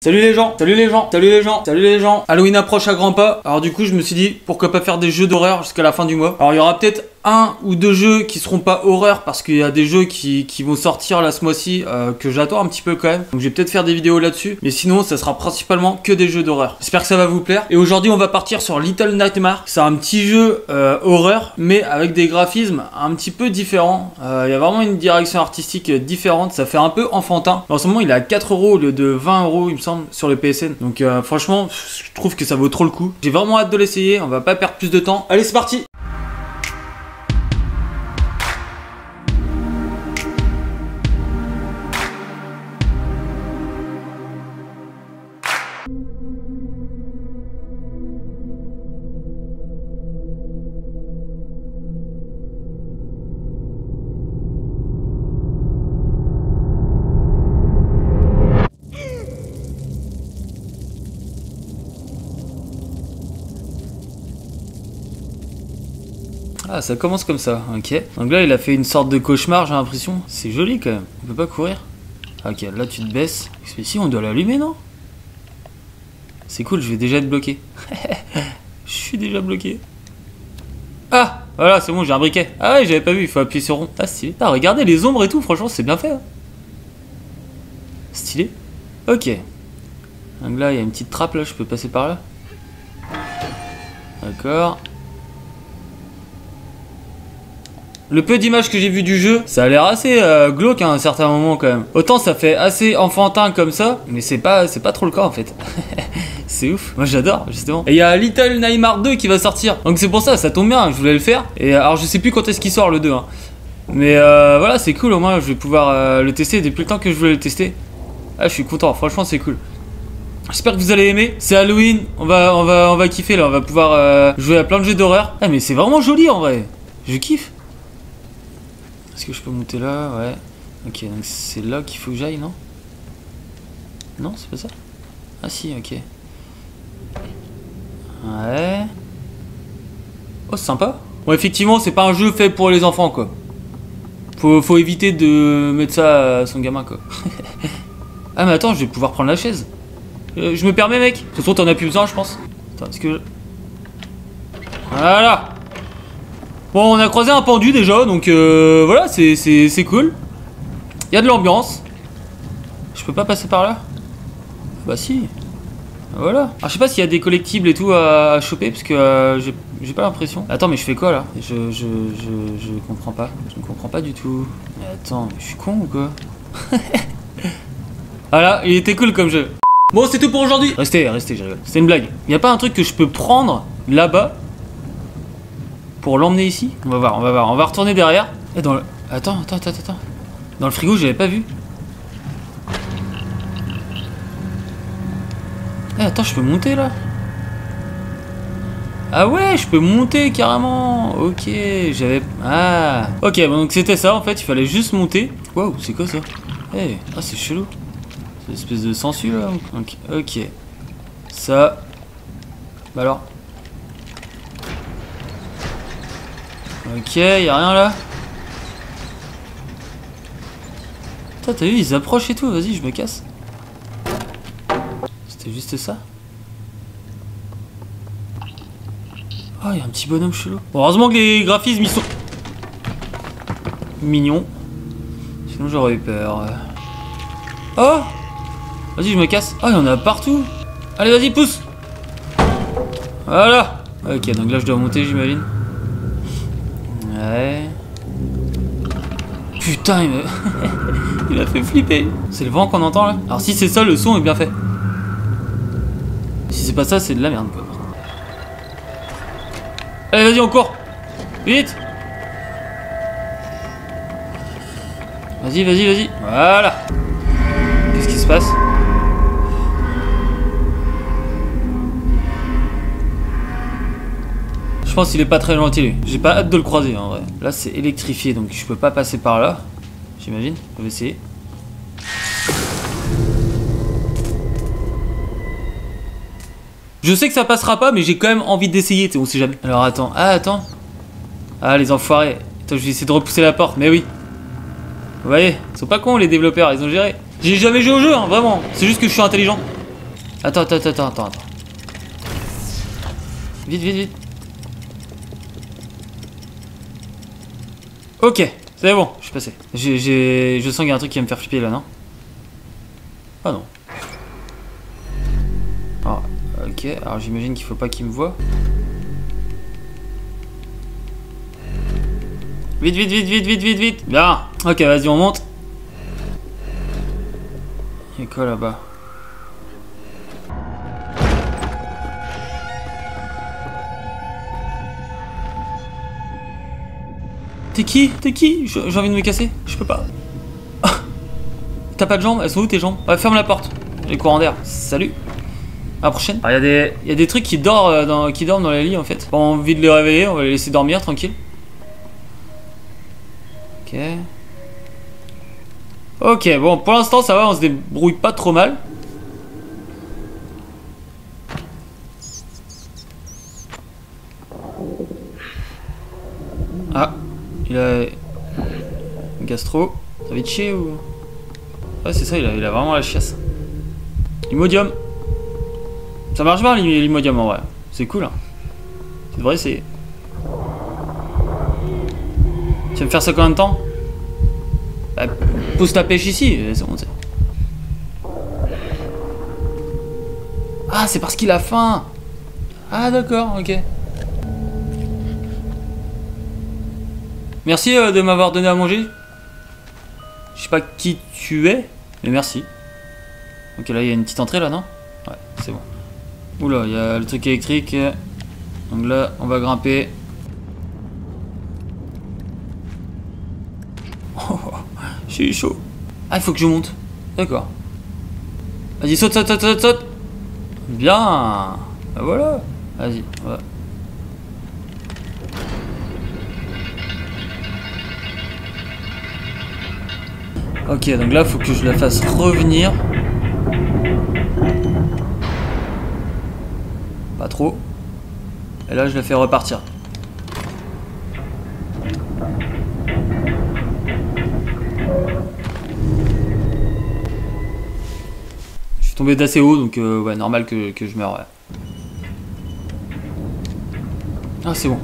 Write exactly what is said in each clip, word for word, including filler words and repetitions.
Salut les gens, salut les gens, salut les gens, salut les gens. Halloween approche à grands pas. Alors du coup je me suis dit pourquoi pas faire des jeux d'horreur jusqu'à la fin du mois. Alors il y aura peut-être un ou deux jeux qui seront pas horreur parce qu'il y a des jeux qui, qui vont sortir là ce mois-ci euh, que j'attends un petit peu quand même. Donc je vais peut-être faire des vidéos là-dessus. Mais sinon ça sera principalement que des jeux d'horreur. J'espère que ça va vous plaire. Et aujourd'hui on va partir sur Little Nightmares. C'est un petit jeu euh, horreur mais avec des graphismes un petit peu différents. Euh, Il y a vraiment une direction artistique différente. Ça fait un peu enfantin. En ce moment il est à quatre euros au lieu de vingt euros il me semble sur le P S N. Donc euh, franchement je trouve que ça vaut trop le coup. J'ai vraiment hâte de l'essayer. On va pas perdre plus de temps. Allez c'est parti. Ah, ça commence comme ça, ok. Donc là, il a fait une sorte de cauchemar, j'ai l'impression. C'est joli quand même. On peut pas courir. Ok, là tu te baisses. Mais si, on doit l'allumer, non? C'est cool, je vais déjà être bloqué. Je suis déjà bloqué. Ah, voilà, c'est bon, j'ai un briquet. Ah ouais, j'avais pas vu, il faut appuyer sur rond. Ah, stylé. Ah, regardez les ombres et tout, franchement, c'est bien fait. Hein. Stylé. Ok. Donc là, il y a une petite trappe, là, je peux passer par là. D'accord. Le peu d'images que j'ai vu du jeu, ça a l'air assez euh, glauque hein, à un certain moment quand même. Autant ça fait assez enfantin comme ça, mais c'est pas, c'est pas trop le cas en fait. C'est ouf, moi j'adore justement. Et il y a Little Nightmares deux qui va sortir, donc c'est pour ça, ça tombe bien, je voulais le faire. Et alors je sais plus quand est-ce qu'il sort le deux, hein. Mais euh, voilà, c'est cool, au moins je vais pouvoir euh, le tester depuis le temps que je voulais le tester. Ah, je suis content, franchement c'est cool. J'espère que vous allez aimer. C'est Halloween, on va, on va, on va kiffer là, on va pouvoir euh, jouer à plein de jeux d'horreur. Ah mais c'est vraiment joli en vrai, je kiffe. Est-ce que je peux monter là? Ouais. Ok, donc c'est là qu'il faut que j'aille, non? Non, c'est pas ça? Ah si, ok. Ouais. Oh, c'est sympa. Bon, effectivement, c'est pas un jeu fait pour les enfants, quoi. Faut, faut éviter de mettre ça à son gamin, quoi. Ah, mais attends, je vais pouvoir prendre la chaise. Euh, je me permets, mec. De toute façon, t'en as plus besoin, je pense. Attends, est-ce que... Voilà. Bon, on a croisé un pendu déjà, donc euh, voilà, c'est cool. Il y a de l'ambiance. Je peux pas passer par là? Bah si. Voilà. Alors je sais pas s'il y a des collectibles et tout à, à choper, parce que euh, j'ai pas l'impression. Attends, mais je fais quoi là? je, je, je, je comprends pas. Je ne comprends pas du tout. Mais attends, je suis con ou quoi? Voilà, il était cool comme jeu. Bon, c'est tout pour aujourd'hui. Restez, restez, je rigole. C'était une blague. Il y a pas un truc que je peux prendre là-bas pour l'emmener ici? On va voir, on va voir. On va retourner derrière. Et dans le... Attends, attends, attends, attends. Dans le frigo, j'avais pas vu. Eh, attends, je peux monter là? Ah ouais, je peux monter carrément. Ok, j'avais... Ah. Ok, bon, donc c'était ça en fait. Il fallait juste monter. Waouh, c'est quoi ça? Eh, hey. Ah, c'est chelou. C'est une espèce de sensu là. Ok, ok. Ça... Bah alors... Ok, y'a rien là. Putain, t'as vu, ils approchent et tout, vas-y, je me casse. C'était juste ça. Oh, y'a un petit bonhomme chelou. Bon, heureusement que les graphismes ils sont mignons. Sinon j'aurais eu peur. Oh! Vas-y, je me casse. Oh, y'en a partout. Allez, vas-y, pousse. Voilà. Ok, donc là je dois monter, j'imagine. Ouais. Putain, il m'a... il a fait flipper. C'est le vent qu'on entend là? Alors si c'est ça, le son est bien fait. Si c'est pas ça, c'est de la merde quoi. Allez, vas-y, on court. Vite. Vas-y, vas-y, vas-y. Voilà. Qu'est-ce qui se passe? Je pense qu'il est pas très gentil lui. J'ai pas hâte de le croiser en vrai. Là c'est électrifié donc je peux pas passer par là. J'imagine. On va essayer. Je sais que ça passera pas mais j'ai quand même envie d'essayer. On sait jamais. Alors attends. Ah attends. Ah les enfoirés. Attends, je vais essayer de repousser la porte. Mais oui. Vous voyez, ils sont pas cons les développeurs, ils ont géré. J'ai jamais joué au jeu, hein, vraiment. C'est juste que je suis intelligent. Attends, attends, attends, attends, attends. Vite, vite, vite. Ok, c'est bon, je suis passé. J'ai, j'ai... Je sens qu'il y a un truc qui va me faire flipper là, non? Ah non. Ah, ok, alors j'imagine qu'il faut pas qu'il me voie. Vite, vite, vite, vite, vite, vite, vite. Bien. Ok, vas-y, on monte. Il y a quoi là-bas? T'es qui? T'es qui? J'ai envie de me casser. Je peux pas. Ah. T'as pas de jambes? Elles sont où tes jambes? Ouais, ferme la porte. Les courants d'air. Salut. À la prochaine. Il y a des, y a des trucs qui dorment dans, qui dorment dans les lits en fait. Pas envie de les réveiller. On va les laisser dormir tranquille. Ok. Ok, bon, pour l'instant ça va. On se débrouille pas trop mal. Ah. Il a... Gastro. Ça va te chier ou... Ouais c'est ça, il a, il a vraiment la chiasse. Imodium. Ça marche bien l'imodium en vrai. C'est cool hein. Tu devrais essayer. Tu vas me faire ça combien de temps? Bah, pousse ta pêche ici, c'est bon. Ah c'est parce qu'il a faim. Ah d'accord, ok. Merci euh, de m'avoir donné à manger. Je sais pas qui tu es, mais merci. Ok, là il y a une petite entrée là, non? Ouais, c'est bon. Oula, il y a le truc électrique. Donc là, on va grimper. Oh, je suis chaud. Ah, il faut que je monte. D'accord. Vas-y, saute, saute, saute, saute, saute. Bien. Bah voilà. Vas-y, ouais. Ok, donc là, faut que je la fasse revenir. Pas trop. Et là, je la fais repartir. Je suis tombé d'assez haut, donc euh, ouais, normal que, que je meure. Ouais. Ah, c'est bon.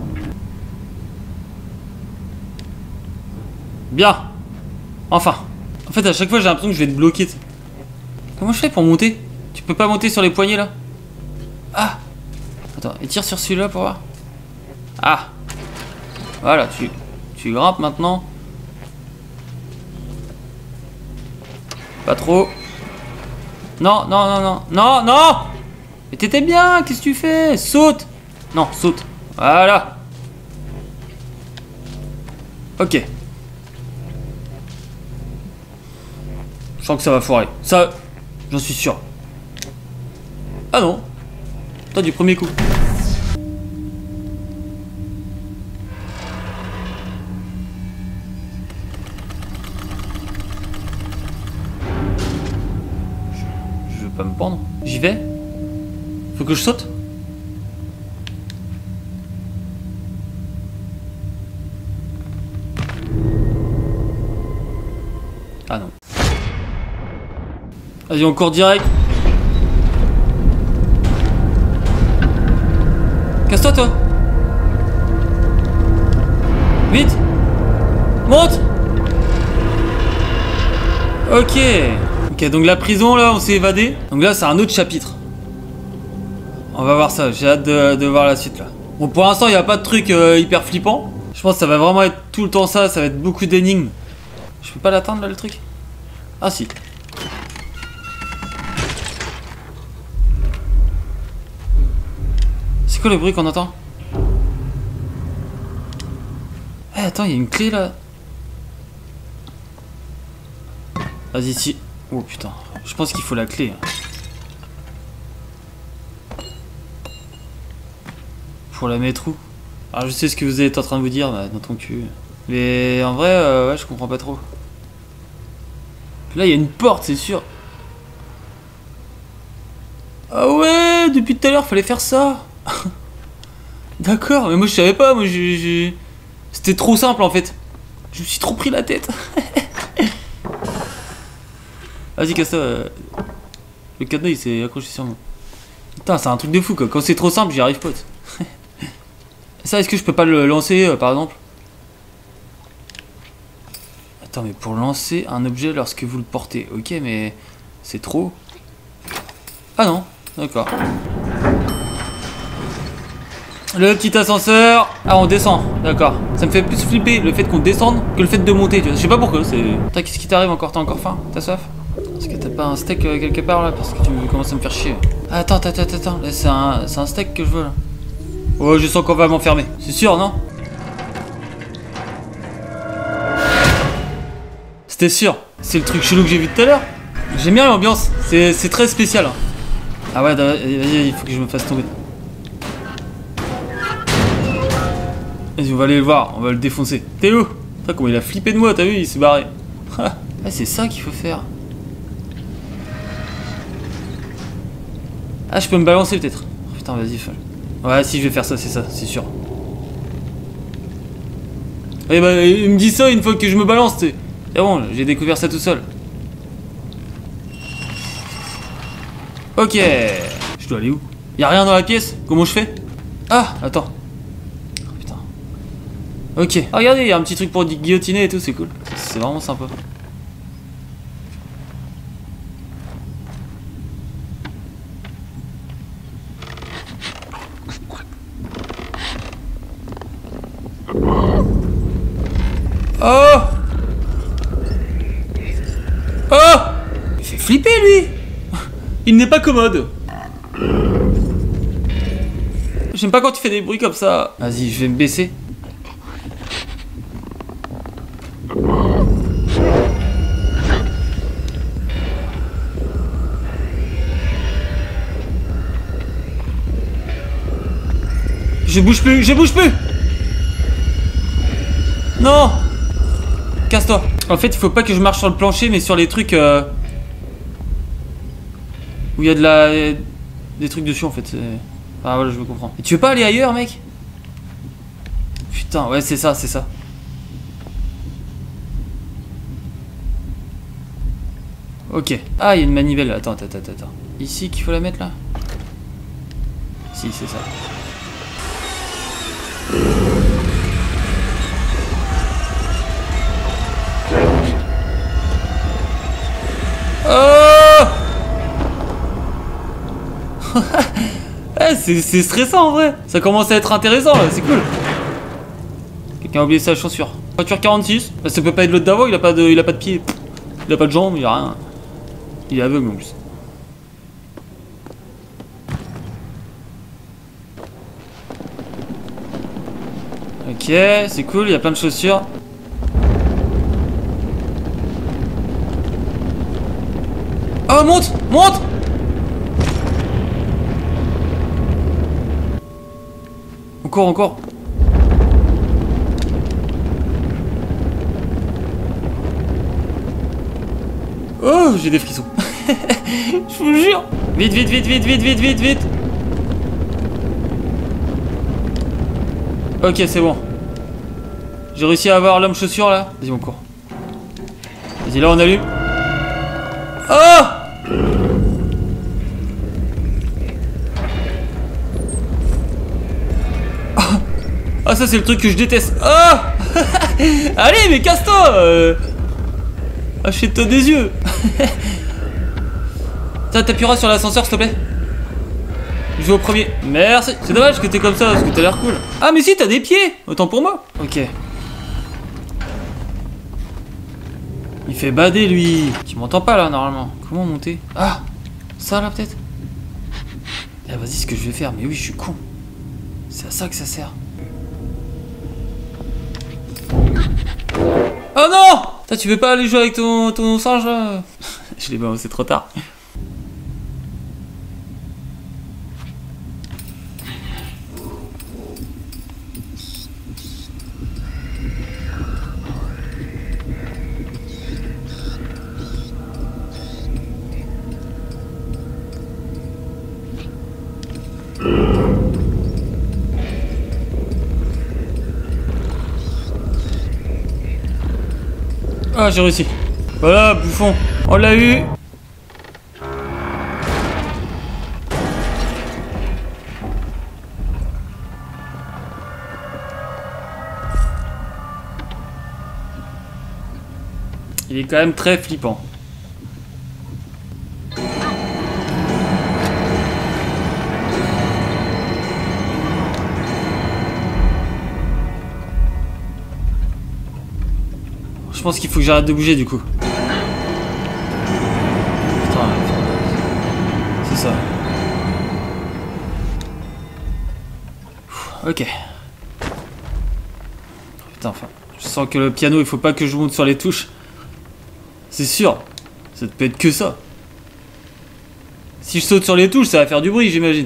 Bien. Enfin. En fait, à chaque fois, j'ai l'impression que je vais être bloqué. Comment je fais pour monter? Tu peux pas monter sur les poignées, là? Ah. Attends, et tire sur celui-là pour voir. Ah. Voilà, tu, tu grimpes maintenant. Pas trop. Non, non, non, non. Non, non. Mais t'étais bien, qu'est-ce que tu fais? Saute. Non, saute. Voilà. Ok. Je sens que ça va foirer. Ça, j'en suis sûr. Ah non. Toi du premier coup. Je, je veux pas me pendre. J'y vais. Faut que je saute. Ah non. Vas-y, on court direct. Casse-toi, toi. Vite. Monte. Ok. Ok, donc la prison, là, on s'est évadé. Donc là, c'est un autre chapitre. On va voir ça. J'ai hâte de, de voir la suite, là. Bon, pour l'instant, il n'y a pas de truc euh, hyper flippant. Je pense que ça va vraiment être tout le temps ça. Ça va être beaucoup d'énigmes. Je peux pas l'atteindre, là, le truc? Ah, si. C'est quoi le bruit qu'on entend? Eh, hey, attends, il y a une clé là. Vas-y, ici. Oh putain, je pense qu'il faut la clé. Pour la mettre où? Alors, je sais ce que vous êtes en train de vous dire, bah, dans ton cul. Mais en vrai, euh, ouais, je comprends pas trop. Là, il y a une porte, c'est sûr. Ah ouais, depuis tout à l'heure, fallait faire ça. D'accord, mais moi je savais pas, moi j'ai... C'était trop simple en fait. Je me suis trop pris la tête. Vas-y, casse-toi. Le cadenas il s'est accroché sur moi. Putain, c'est un truc de fou quoi. Quand c'est trop simple, j'y arrive pas. Ça, est-ce que je peux pas le lancer euh, par exemple? Attends, mais pour lancer un objet lorsque vous le portez. Ok, mais c'est trop. Ah non, d'accord. Le petit ascenseur. Ah, on descend, d'accord. Ça me fait plus flipper le fait qu'on descende que le fait de monter. Tu vois. Je sais pas pourquoi. C'est. Putain, qu'est-ce qui t'arrive encore? T'as encore faim? T'as soif? Est-ce que t'as pas un steak euh, quelque part là? Parce que tu commences à me faire chier. Ah, attends, attends, attends, attends. C'est un, c'est un steak que je veux là. Oh, je sens qu'on va m'enfermer. C'est sûr, non? C'était sûr. C'est le truc chelou que j'ai vu tout à l'heure. J'aime bien l'ambiance. C'est très spécial. Hein. Ah ouais, vas-y, il faut que je me fasse tomber. Vas-y, on va aller le voir. On va le défoncer. T'es où? Putain, comment il a flippé de moi, t'as vu? Il s'est barré. Ah, c'est ça qu'il faut faire. Ah, je peux me balancer peut-être. Oh, putain, vas-y. Faut... Ouais, si, je vais faire ça, c'est ça, c'est sûr. Et bah, il me dit ça une fois que je me balance, tu sais. C'est bon, j'ai découvert ça tout seul. Ok. Je dois aller où? Y'a rien dans la pièce? Comment je fais? Ah, attends. Oh, putain. Ok. Ah, regardez, y'a un petit truc pour guillotiner et tout, c'est cool. C'est vraiment sympa. Oh! Oh! Il fait flipper lui! Il n'est pas commode! J'aime pas quand tu fais des bruits comme ça. Vas-y, je vais me baisser. Je bouge plus, je bouge plus! Non! Casse-toi. En fait, il faut pas que je marche sur le plancher, mais sur les trucs euh, où il y a de la des trucs dessus en fait. Ah voilà, je me comprends. Et tu veux pas aller ailleurs, mec? Putain, ouais, c'est ça, c'est ça. Ok. Ah, il y a une manivelle. Attends, attends, attends, attends. Ici qu'il faut la mettre là? Si, c'est ça. Oh. Eh, c'est stressant en vrai. Ça commence à être intéressant là, c'est cool. Quelqu'un a oublié sa chaussure. Voiture quarante-six. Bah, ça peut pas être l'autre d'avant, il a pas de, il a pas de pied. Il a pas de jambes, il a rien. Il est aveugle en plus. Ok, c'est cool, il y a plein de chaussures. Oh, monte, monte. Encore, encore. Oh, j'ai des frissons. Je vous jure. Vite, vite, vite, vite, vite, vite, vite, vite. Ok, c'est bon. J'ai réussi à avoir l'homme chaussure là. Vas-y, on court. Vas-y, là, on allume. Oh! Ah, ça, c'est le truc que je déteste. Oh! Allez, mais casse-toi! euh... Achète-toi des yeux. Tiens, t'appuieras sur l'ascenseur, s'il te plaît. Je vais au premier. Merci. C'est dommage que t'es comme ça, parce que t'as l'air cool. Ah, mais si, t'as des pieds. Autant pour moi. Ok. Il fait bader, lui. Tu m'entends pas, là, normalement. Comment monter? Ah, ça, là, peut-être. Eh, vas-y, ce que je vais faire. Mais oui, je suis con. C'est à ça que ça sert. Oh non! Toi, tu veux pas aller jouer avec ton, ton singe, là? Je l'ai balancé trop tard. Ah, j'ai réussi. Voilà, bouffon. On l'a eu. Il est quand même très flippant. Je pense qu'il faut que j'arrête de bouger du coup. Putain, c'est ça. Ok. Putain, enfin. Je sens que le piano, il faut pas que je monte sur les touches. C'est sûr. Ça ne peut être que ça. Si je saute sur les touches, ça va faire du bruit, j'imagine.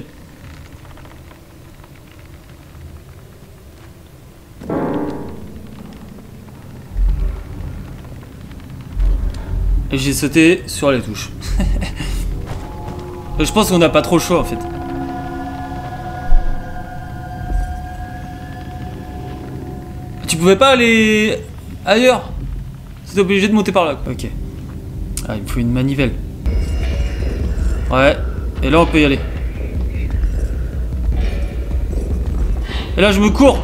Et j'ai sauté sur les touches. Je pense qu'on n'a pas trop le choix en fait. Tu pouvais pas aller ailleurs? C'était obligé de monter par là. Ok. Ah, il me faut une manivelle. Ouais. Et là, on peut y aller. Et là, je me cours.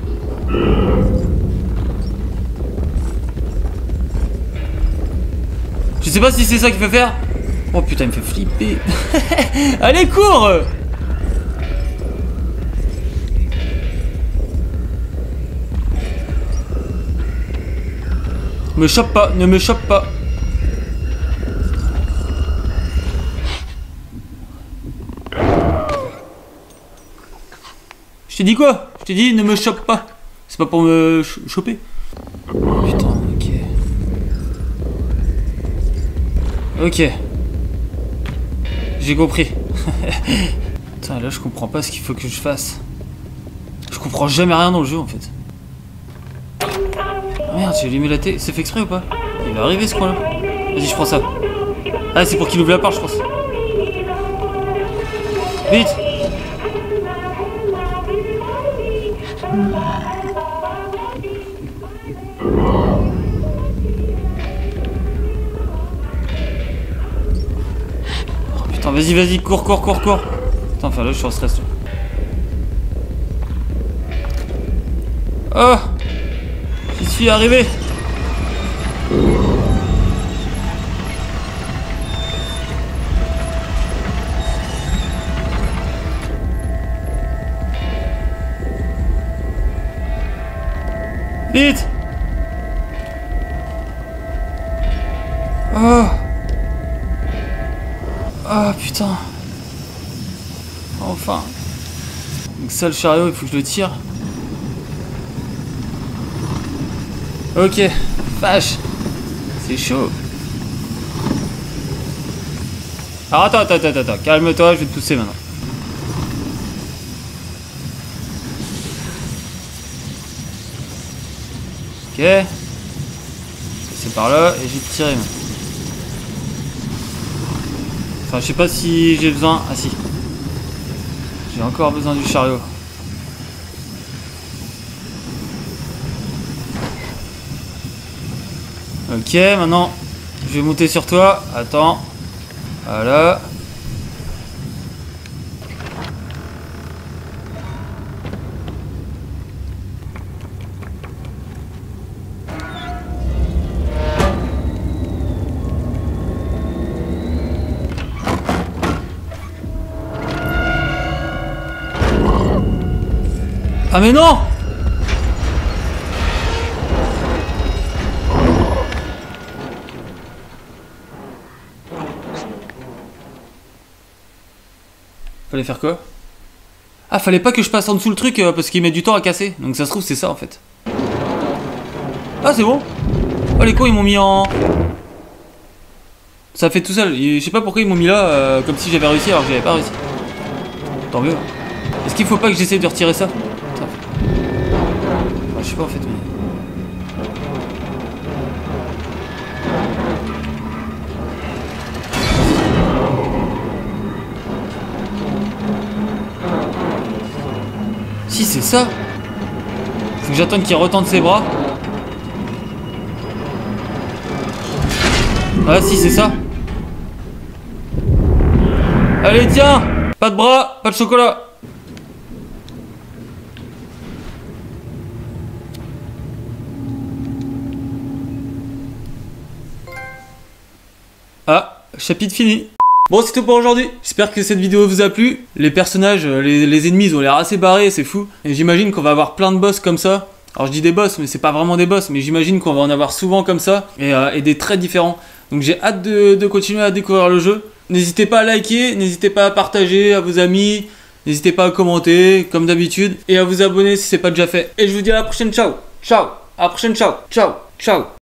Je sais pas si c'est ça qu'il faut faire. Oh putain, il me fait flipper. Allez, cours! Me chope pas, ne me chope pas. Je t'ai dit quoi? Je t'ai dit ne me chope pas. C'est pas pour me ch choper. Putain, ok. Ok. J'ai compris. Putain, là je comprends pas ce qu'il faut que je fasse. Je comprends jamais rien dans le jeu en fait. Merde, j'ai allumé la télé. C'est fait exprès ou pas? Il va arriver ce coin là. Vas-y, je prends ça. Ah, c'est pour qu'il ouvre la porte, je pense. Vite! Oh putain, vas-y, vas-y, cours, cours, cours, cours. Putain, enfin là, je suis en stress. Oh! J'y suis arrivé! Vite! Oh! Ah putain! Enfin! Donc ça, le chariot, il faut que je le tire. Ok, vache! C'est chaud! Alors attends, attends, attends, attends, calme-toi, je vais te pousser maintenant. Ok. C'est par là et j'ai tiré. Enfin, je sais pas si j'ai besoin. Ah si. J'ai encore besoin du chariot. Ok, maintenant je vais monter sur toi. Attends. Voilà. Ah mais non! Fallait faire quoi? Ah, fallait pas que je passe en dessous le truc euh, parce qu'il met du temps à casser. Donc ça se trouve c'est ça en fait. Ah c'est bon. Oh les cons ils m'ont mis en... Ça fait tout seul. Je sais pas pourquoi ils m'ont mis là euh, comme si j'avais réussi alors que j'avais pas réussi. Tant mieux. Est-ce qu'il faut pas que j'essaie de retirer ça? Putain. Enfin, je sais pas en fait mais... Si c'est ça. Faut que j'attende qu'il retende ses bras. Ah si c'est ça. Allez tiens. Pas de bras, pas de chocolat. chapitre fini. Bon, c'est tout pour aujourd'hui. J'espère que cette vidéo vous a plu. Les personnages, les, les ennemis, ils ont l'air assez barrés, c'est fou. Et j'imagine qu'on va avoir plein de boss comme ça. Alors je dis des boss, mais c'est pas vraiment des boss, mais j'imagine qu'on va en avoir souvent comme ça et, euh, et des traits différents. Donc j'ai hâte de, de continuer à découvrir le jeu. N'hésitez pas à liker, n'hésitez pas à partager à vos amis, n'hésitez pas à commenter comme d'habitude et à vous abonner si c'est pas déjà fait. Et je vous dis à la prochaine, ciao, ciao, à la prochaine, ciao, ciao, ciao.